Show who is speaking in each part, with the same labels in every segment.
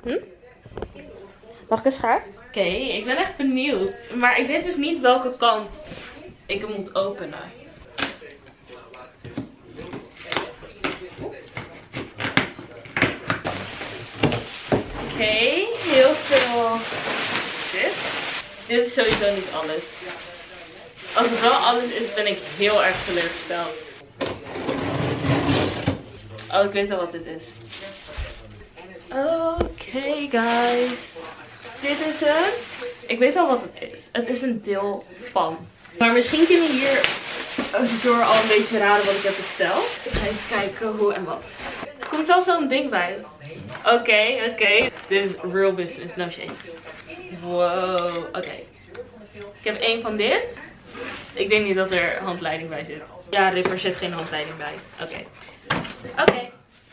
Speaker 1: Mag ik een schaar? Oké, ik ben echt benieuwd. Maar ik weet dus niet welke kant ik hem moet openen. Oké, heel veel dit. Dit is sowieso niet alles. Als het wel alles is, ben ik heel erg teleurgesteld. Oh, ik weet al wat dit is. Oké, guys. Dit is hem. Ik weet al wat het is. Het is een deel van. Maar misschien kunnen hier door al een beetje raden wat ik heb besteld. Ik ga even kijken hoe en wat. Er komt zelfs zo'n ding bij. Oké. Dit is real business, no shame. Wow, oké. Ik heb 1 van dit. Ik denk niet dat er handleiding bij zit. Ja, er zit geen handleiding bij. Oké.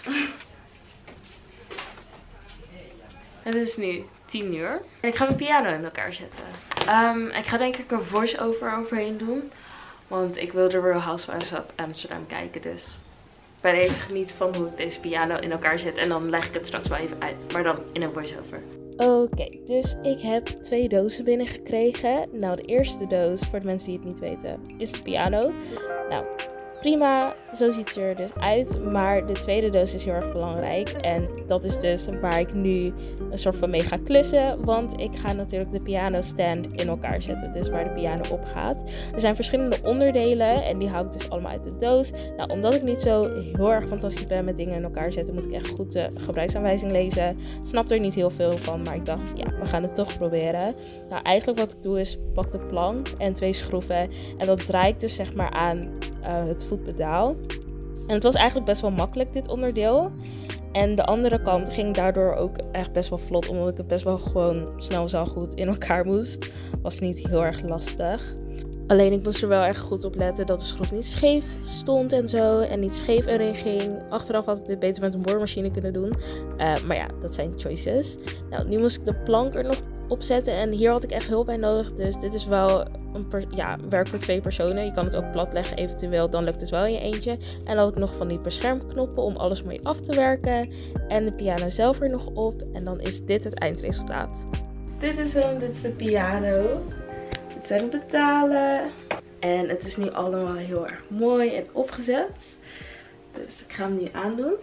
Speaker 1: Het is nu 10 uur. En ik ga mijn piano in elkaar zetten. Ik ga denk ik een voice-over overheen doen. Want ik wil de Real Housewives of Amsterdam kijken. Dus bij deze geniet van hoe ik deze piano in elkaar zet. En dan leg ik het straks wel even uit. Maar dan in een voice-over. Oké, dus ik heb 2 dozen binnengekregen. Nou, de eerste doos, voor de mensen die het niet weten, is de piano. Nou, prima, zo ziet het er dus uit. Maar de tweede doos is heel erg belangrijk. En dat is dus waar ik nu een soort van mee ga klussen. Want ik ga natuurlijk de piano stand in elkaar zetten. Dus waar de piano op gaat. Er zijn verschillende onderdelen. En die haal ik dus allemaal uit de doos. Nou, omdat ik niet zo heel erg fantastisch ben met dingen in elkaar zetten, moet ik echt goed de gebruiksaanwijzing lezen. Snap er niet heel veel van. Maar ik dacht, ja, we gaan het toch proberen. Nou, eigenlijk wat ik doe is pak de plank en 2 schroeven. En dat draai ik dus zeg maar aan het voetpedaal. En het was eigenlijk best wel makkelijk, dit onderdeel. En de andere kant ging daardoor ook echt best wel vlot, omdat ik het best wel gewoon snel zo goed in elkaar moest. Was niet heel erg lastig. Alleen ik moest er wel erg goed op letten dat de schroef niet scheef stond en zo. En niet scheef erin ging. Achteraf had ik dit beter met een boormachine kunnen doen. Maar ja, dat zijn choices. Nou, nu moest ik de plank er nog opzetten. En hier had ik echt hulp bij nodig. Dus dit is wel werk voor 2 personen. Je kan het ook plat leggen eventueel. Dan lukt het wel in je eentje. En dan had ik nog van die beschermknoppen om alles mooi af te werken. En de piano zelf er nog op. En dan is dit het eindresultaat. Dit is hem. Dit is de piano. Dit zijn de pedalen. En het is nu allemaal heel erg mooi en opgezet. Dus ik ga hem nu aandoen.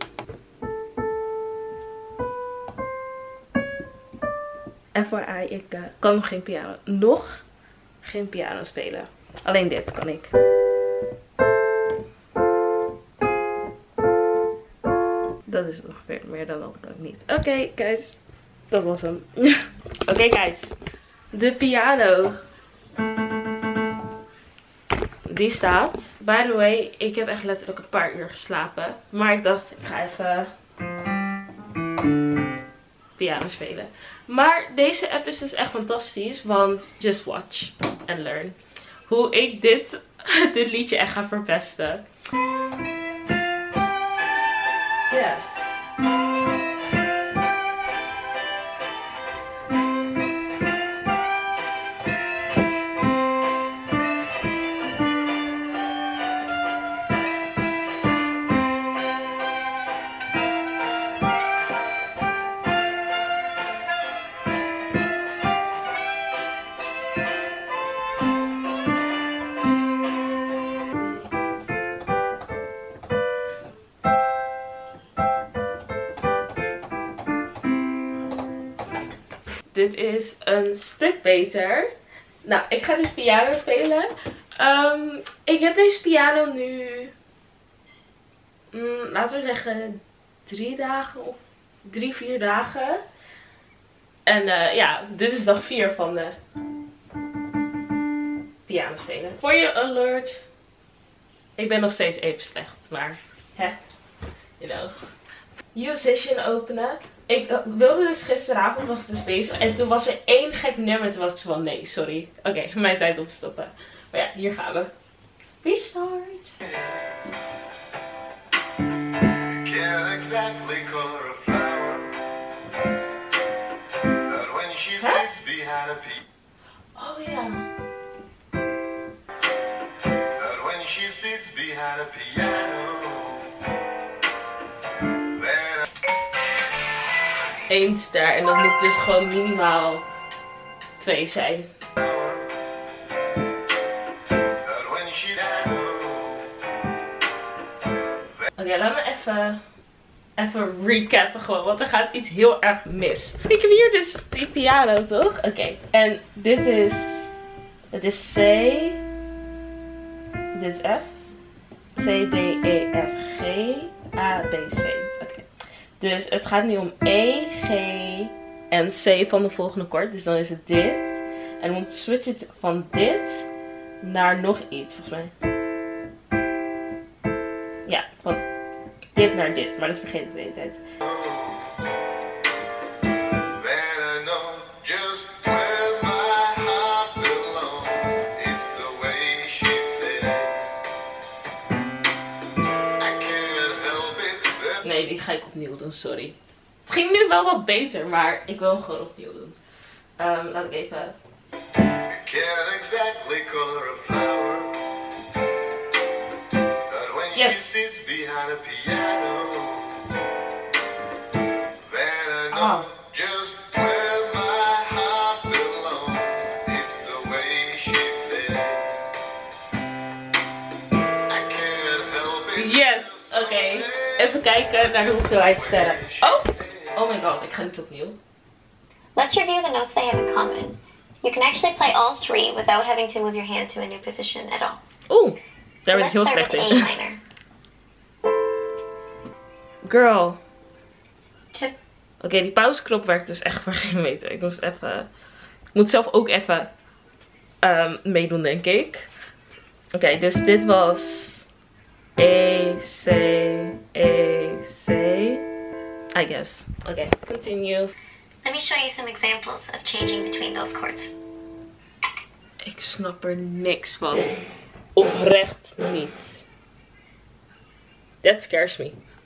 Speaker 1: FYI, ik kan nog geen piano spelen. Alleen dit kan ik. Dat is ongeveer meer dan dat kan ik niet. Oké, guys. Dat was hem. Oké, guys. De piano. Die staat. By the way, ik heb echt letterlijk een paar uur geslapen. Maar ik dacht, ik ga even piano spelen. Maar deze app is dus echt fantastisch. Want just watch and learn. Hoe ik dit liedje echt ga verpesten. Yes. Dit is een stuk beter. Nou, ik ga dus piano spelen. Ik heb deze piano nu, laten we zeggen, 3 dagen of 3-4 dagen. En ja, dit is dag 4 van de piano spelen. For your alert. Ik ben nog steeds even slecht, maar you know. Musician openen. Ik wilde dus gisteravond, was ik dus bezig. En toen was er 1 gek nummer. Toen was ik zo van, nee, sorry. Oké, mijn tijd om te stoppen. Maar ja, hier gaan we. Restart. Oh ja. 1 ster. En dat moet dus gewoon minimaal 2 zijn. Oké, laat me even recappen gewoon, want er gaat iets heel erg mis. Ik heb hier dus die piano, toch? Oké, en dit is... Het is C. Dit is F. C, D, E, F, G, A, B, C. Oké. Dus het gaat nu om E, G en C van de volgende akkoord. Dus dan is het dit. En we moeten switchen van dit naar nog iets, volgens mij. Ja, van dit naar dit. Maar dat vergeet ik de hele tijd. Nee, die ga ik opnieuw doen, sorry. Het ging nu wel wat beter, maar ik wil hem gewoon opnieuw doen. Laat ik even... Yes! Ah. Yes! Oké. Even kijken naar de hoeveelheid sterren. Oh my god, ik ga niet opnieuw.
Speaker 2: Let's review the notes they have in common. You can actually play all 3 without having to move your hand to a new position at all.
Speaker 1: Oeh, daar ben ik heel slecht in.
Speaker 2: A minor.
Speaker 1: Girl.
Speaker 2: Tip.
Speaker 1: Oké, die pauzeknop werkt dus echt voor geen meter. Ik moest even... Ik moet zelf ook even meedoen, denk ik. Oké, dus dit was... E, C, E, C. I guess. Oké, continue.
Speaker 2: Let me show you some examples of changing between those chords.
Speaker 1: Ik snap er niks van. Oprecht niet. That scares me.